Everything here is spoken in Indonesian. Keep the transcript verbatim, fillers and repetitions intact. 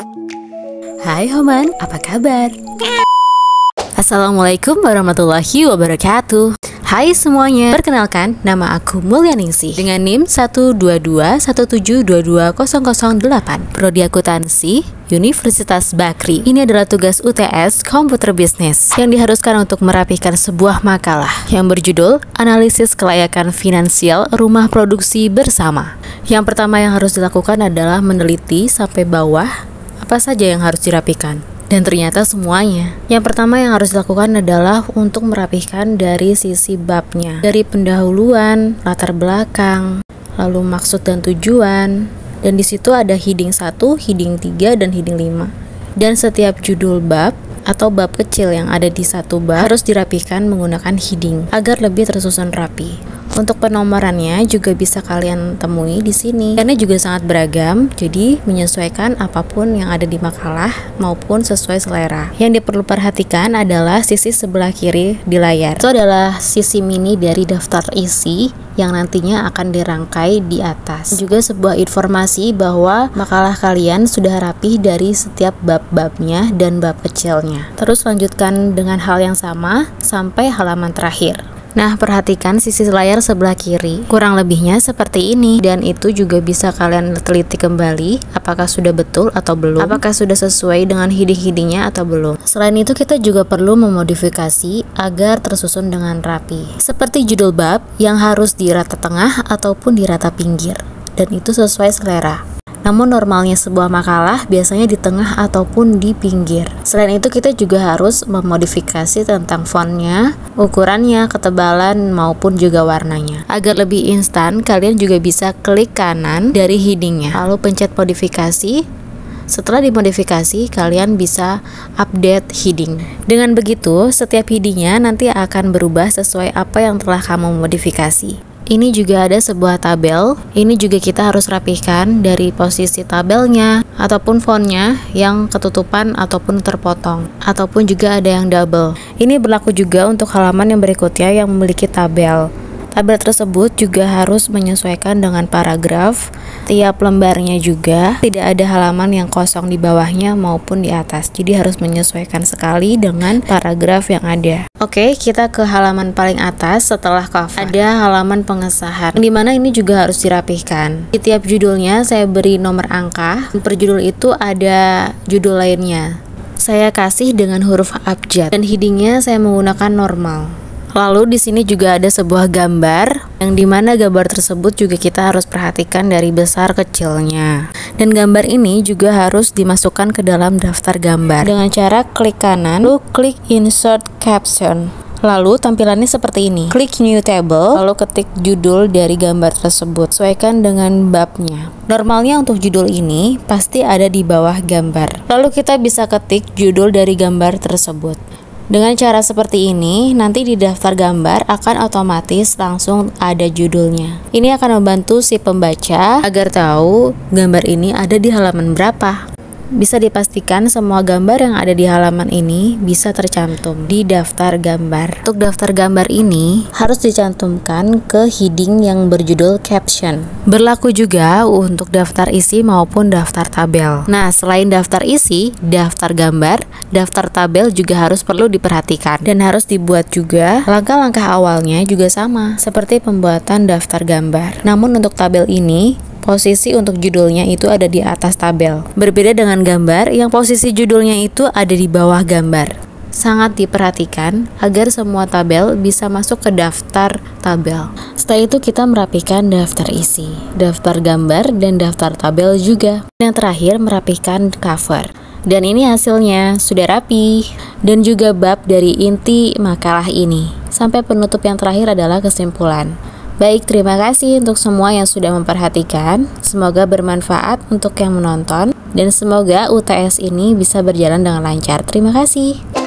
Hai Homan, apa kabar? Assalamualaikum warahmatullahi wabarakatuh. Hai semuanya, perkenalkan nama aku Mulyaningsih dengan NIM satu dua dua satu tujuh dua dua nol nol delapan, Prodi Akuntansi, Universitas Bakri. Ini adalah tugas U T S Komputer Bisnis yang diharuskan untuk merapikan sebuah makalah yang berjudul Analisis Kelayakan Finansial Rumah Produksi Bersama. Yang pertama yang harus dilakukan adalah meneliti sampai bawah apa saja yang harus dirapikan. Dan ternyata semuanya. Yang pertama yang harus dilakukan adalah untuk merapikan dari sisi babnya, dari pendahuluan, latar belakang, lalu maksud dan tujuan. Dan di situ ada heading satu, heading tiga, dan heading lima. Dan setiap judul bab atau bab kecil yang ada di satu bab harus dirapikan menggunakan heading agar lebih tersusun rapi. Untuk penomorannya juga bisa kalian temui di sini. Karena juga sangat beragam, jadi menyesuaikan apapun yang ada di makalah maupun sesuai selera. Yang diperlu perhatikan adalah sisi sebelah kiri di layar. Itu adalah sisi mini dari daftar isi yang nantinya akan dirangkai di atas. Juga sebuah informasi bahwa makalah kalian sudah rapi dari setiap bab-babnya dan bab kecilnya. Terus lanjutkan dengan hal yang sama sampai halaman terakhir. Nah, perhatikan sisi layar sebelah kiri. Kurang lebihnya seperti ini, dan itu juga bisa kalian teliti kembali apakah sudah betul atau belum, apakah sudah sesuai dengan heading-headingnya atau belum. Selain itu, kita juga perlu memodifikasi agar tersusun dengan rapi. Seperti judul bab yang harus di rata tengah ataupun di rata pinggir, dan itu sesuai selera. Namun normalnya sebuah makalah biasanya di tengah ataupun di pinggir. Selain itu kita juga harus memodifikasi tentang fontnya, ukurannya, ketebalan maupun juga warnanya. Agar lebih instan, kalian juga bisa klik kanan dari headingnya, lalu pencet modifikasi. Setelah dimodifikasi, kalian bisa update heading. Dengan begitu, setiap headingnya nanti akan berubah sesuai apa yang telah kamu modifikasi. Ini juga ada sebuah tabel. Ini juga kita harus rapihkan dari posisi tabelnya ataupun fontnya yang ketutupan ataupun terpotong, ataupun juga ada yang double. Ini berlaku juga untuk halaman yang berikutnya yang memiliki tabel. Tabel tersebut juga harus menyesuaikan dengan paragraf. Tiap lembarnya juga tidak ada halaman yang kosong di bawahnya maupun di atas. Jadi harus menyesuaikan sekali dengan paragraf yang ada. Oke, kita ke halaman paling atas setelah cover. Ada halaman pengesahan, dimana ini juga harus dirapihkan. Di tiap judulnya saya beri nomor angka. Per judul itu ada judul lainnya. Saya kasih dengan huruf abjad dan headingnya saya menggunakan normal. Lalu di sini juga ada sebuah gambar, yang dimana gambar tersebut juga kita harus perhatikan dari besar kecilnya. Dan gambar ini juga harus dimasukkan ke dalam daftar gambar dengan cara klik kanan, lalu klik insert caption. Lalu tampilannya seperti ini. Klik new table, lalu ketik judul dari gambar tersebut. Sesuaikan dengan babnya. Normalnya untuk judul ini pasti ada di bawah gambar. Lalu kita bisa ketik judul dari gambar tersebut. Dengan cara seperti ini, nanti di daftar gambar akan otomatis langsung ada judulnya. Ini akan membantu si pembaca agar tahu gambar ini ada di halaman berapa. Bisa dipastikan semua gambar yang ada di halaman ini bisa tercantum di daftar gambar. Untuk daftar gambar ini harus dicantumkan ke heading yang berjudul caption. Berlaku juga untuk daftar isi maupun daftar tabel. Nah, selain daftar isi, daftar gambar, daftar tabel juga harus perlu diperhatikan dan harus dibuat juga. Langkah-langkah awalnya juga sama seperti pembuatan daftar gambar. Namun untuk tabel ini, posisi untuk judulnya itu ada di atas tabel. Berbeda dengan gambar yang posisi judulnya itu ada di bawah gambar. Sangat diperhatikan agar semua tabel bisa masuk ke daftar tabel. Setelah itu kita merapikan daftar isi, daftar gambar, dan daftar tabel juga. Yang terakhir merapikan cover. Dan ini hasilnya sudah rapi dan juga bab dari inti makalah ini. Sampai penutup yang terakhir adalah kesimpulan. Baik, terima kasih untuk semua yang sudah memperhatikan. Semoga bermanfaat untuk yang menonton dan semoga U T S ini bisa berjalan dengan lancar. Terima kasih.